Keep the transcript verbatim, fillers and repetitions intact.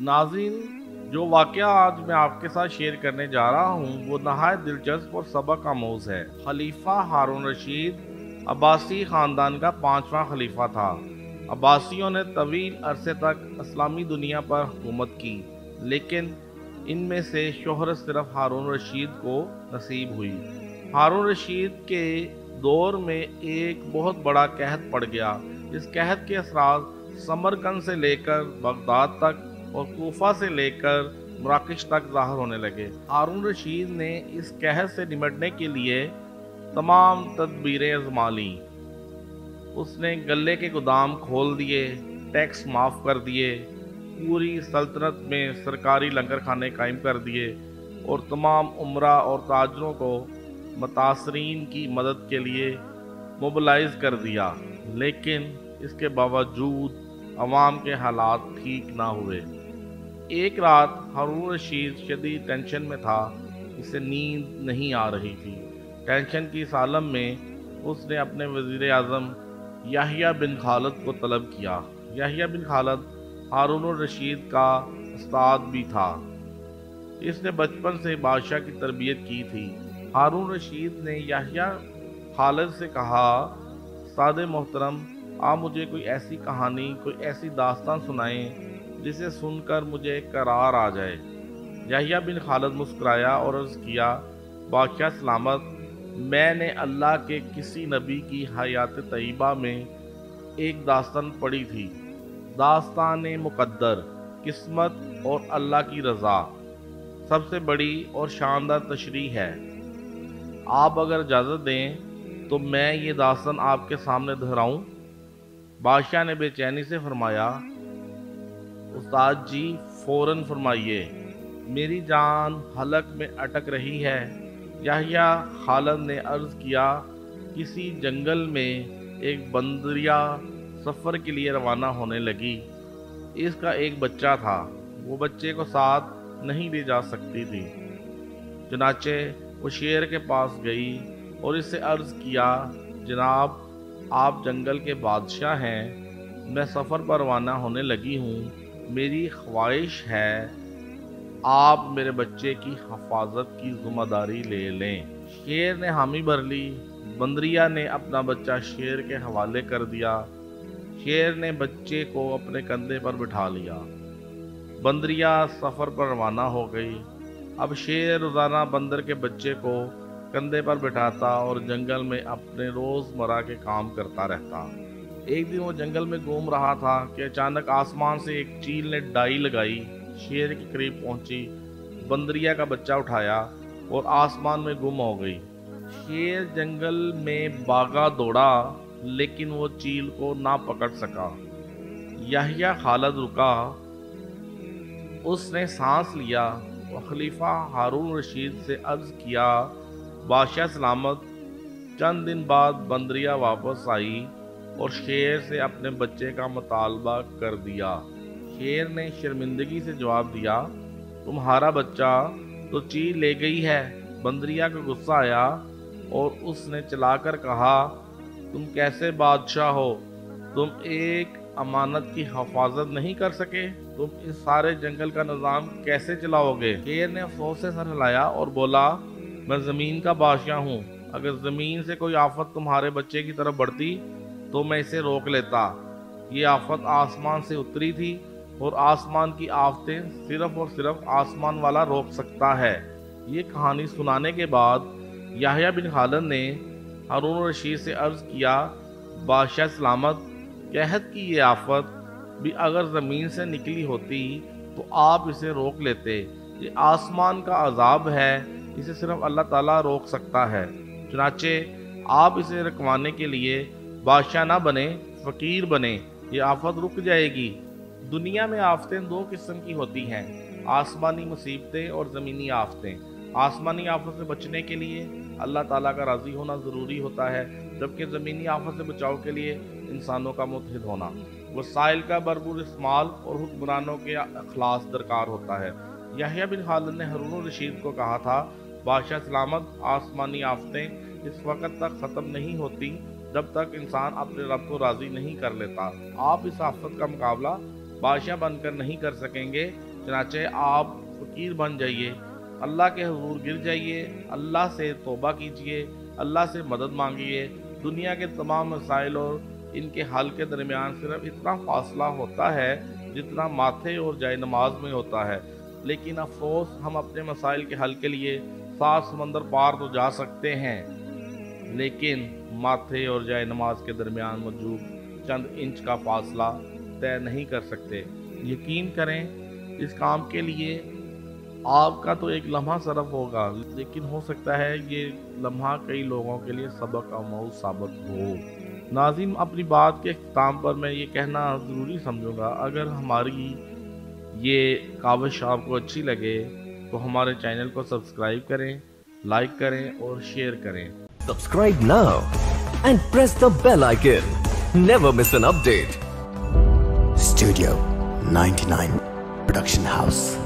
ناظرین، جو واقعہ آج میں آپ کے ساتھ شیئر کرنے جا رہا ہوں وہ نہایت دلچسپ اور سبق آموز ہے۔ خلیفہ ہارون رشید عباسی خاندان کا پانچواں خلیفہ تھا۔ عباسیوں نے طویل عرصے تک اسلامی دنیا پر حکومت کی، لیکن ان میں سے شہرت صرف ہارون رشید کو نصیب ہوئی۔ ہارون رشید کے دور میں ایک بہت بڑا قحط پڑ گیا۔ اس قحط کے اثرات سمرقند سے لے کر بغداد تک اور کوفہ سے لے کر مراکش تک ظاہر ہونے لگے۔ ہارون رشید نے اس قحط سے نمٹنے کے لیے تمام تدبیریں آزما لیں۔ اس نے غلے کے گودام کھول دیے، ٹیکس معاف کر دیے، پوری سلطنت میں سرکاری لنگر خانے قائم کر دیے اور تمام امراء اور تاجروں کو متاثرین کی مدد کے لیے موبلائز کر دیا، لیکن اس کے باوجود عوام کے حالات ٹھیک نہ ہوئے۔ ایک رات ہارون رشید شدید ٹینشن میں تھا، اسے نیند نہیں آ رہی تھی۔ ٹینشن کی اس عالم میں اس نے اپنے وزیر اعظم یحییٰ بن خالد کو طلب کیا۔ یحییٰ بن خالد ہارون الرشید کا استاد بھی تھا، اس نے بچپن سے بادشاہ کی تربیت کی تھی۔ ہارون رشید نے یحییٰ خالد سے کہا، استاد محترم، آپ مجھے کوئی ایسی کہانی، کوئی ایسی داستان سنائیں جسے سن کر مجھے قرار آ جائے۔ یحییٰ بن خالد مسکرایا اور عرض کیا، بادشاہ سلامت، میں نے اللہ کے کسی نبی کی حیات طیبہ میں ایک داستان پڑھی تھی۔ داستان مقدر، قسمت اور اللہ کی رضا سب سے بڑی اور شاندار تشریح ہے۔ آپ اگر اجازت دیں تو میں یہ داستان آپ کے سامنے دہراؤں؟ بادشاہ نے بے چینی سے فرمایا، استاد جی فوراً فرمائیے، میری جان حلق میں اٹک رہی ہے۔ یحییٰ خالد نے عرض کیا، کسی جنگل میں ایک بندریا سفر کے لیے روانہ ہونے لگی۔ اس کا ایک بچہ تھا، وہ بچے کو ساتھ نہیں لے جا سکتی تھی، چنانچہ وہ شیر کے پاس گئی اور اس سے عرض کیا، جناب آپ جنگل کے بادشاہ ہیں، میں سفر پر روانہ ہونے لگی ہوں، میری خواہش ہے آپ میرے بچے کی حفاظت کی ذمہ داری لے لیں۔ شیر نے حامی بھر لی۔ بندریا نے اپنا بچہ شیر کے حوالے کر دیا۔ شیر نے بچے کو اپنے کندھے پر بٹھا لیا۔ بندریا سفر پر روانہ ہو گئی۔ اب شیر روزانہ بندر کے بچے کو کندھے پر بٹھاتا اور جنگل میں اپنے روزمرہ کے کام کرتا رہتا۔ ایک دن وہ جنگل میں گھوم رہا تھا کہ اچانک آسمان سے ایک چیل نے ڈائی لگائی، شیر کے قریب پہنچی، بندریا کا بچہ اٹھایا اور آسمان میں گم ہو گئی۔ شیر جنگل میں بھاگا دوڑا، لیکن وہ چیل کو نہ پکڑ سکا۔ یحییٰ خالد رکا، اس نے سانس لیا اور خلیفہ ہارون رشید سے عرض کیا، بادشاہ سلامت، چند دن بعد بندریا واپس آئی اور شیر سے اپنے بچے کا مطالبہ کر دیا۔ شیر نے شرمندگی سے جواب دیا، تمہارا بچہ تو چیل لے گئی ہے۔ بندریا کو غصہ آیا اور اس نے چلا کر کہا، تم کیسے بادشاہ ہو؟ تم ایک امانت کی حفاظت نہیں کر سکے؟ تم اس سارے جنگل کا نظام کیسے چلاؤ گے؟ شیر نے افسوس سے سر ہلایا اور بولا، میں زمین کا بادشاہ ہوں، اگر زمین سے کوئی آفت تمہارے بچے کی طرف بڑھتی تو میں اسے روک لیتا۔ یہ آفت آسمان سے اتری تھی اور آسمان کی آفتیں صرف اور صرف آسمان والا روک سکتا ہے۔ یہ کہانی سنانے کے بعد یحییٰ بن خالد نے ہارون رشید سے عرض کیا، بادشاہ سلامت، قحط کی یہ آفت بھی اگر زمین سے نکلی ہوتی تو آپ اسے روک لیتے۔ یہ آسمان کا عذاب ہے، اسے صرف اللہ تعالیٰ روک سکتا ہے، چنانچہ آپ اسے رکوانے کے لیے بادشاہ نہ بنے، فقیر بنے، یہ آفت رک جائے گی۔ دنیا میں آفتیں دو قسم کی ہوتی ہیں، آسمانی مصیبتیں اور زمینی آفتیں۔ آسمانی آفت سے بچنے کے لیے اللہ تعالیٰ کا راضی ہونا ضروری ہوتا ہے، جبکہ زمینی آفت سے بچاؤ کے لیے انسانوں کا متحد ہونا، وسائل کا بھرپور استعمال اور حکمرانوں کے اخلاص درکار ہوتا ہے۔ یحییٰ بن خالد نے ہارون رشید کو کہا تھا، بادشاہ سلامت، آسمانی آفتیں اس وقت تک ختم نہیں ہوتی جب تک انسان اپنے رب کو راضی نہیں کر لیتا۔ آپ اس آفت کا مقابلہ بادشاہ بن کر نہیں کر سکیں گے، چنانچہ آپ فقیر بن جائیے، اللہ کے حضور گر جائیے، اللہ سے توبہ کیجیے، اللہ سے مدد مانگیے۔ دنیا کے تمام مسائل اور ان کے حل کے درمیان صرف اتنا فاصلہ ہوتا ہے جتنا ماتھے اور جائے نماز میں ہوتا ہے، لیکن افسوس ہم اپنے مسائل کے حل کے لیے سات سمندر پار تو جا سکتے ہیں، لیکن ماتھے اور جائے نماز کے درمیان موجود چند انچ کا فاصلہ طے نہیں کر سکتے۔ یقین کریں اس کام کے لیے آپ کا تو ایک لمحہ صرف ہوگا، لیکن ہو سکتا ہے یہ لمحہ کئی لوگوں کے لیے سبق آموز ثابت ہو۔ ناظرین، اپنی بات کے اختتام پر میں یہ کہنا ضروری سمجھوں گا، اگر ہماری یہ کاوش آپ کو اچھی لگے تو ہمارے چینل کو سبسکرائب کریں، لائک کریں اور شیئر کریں۔ Subscribe now and press the bell icon. Never miss an update. Studio ninety-nine Production House.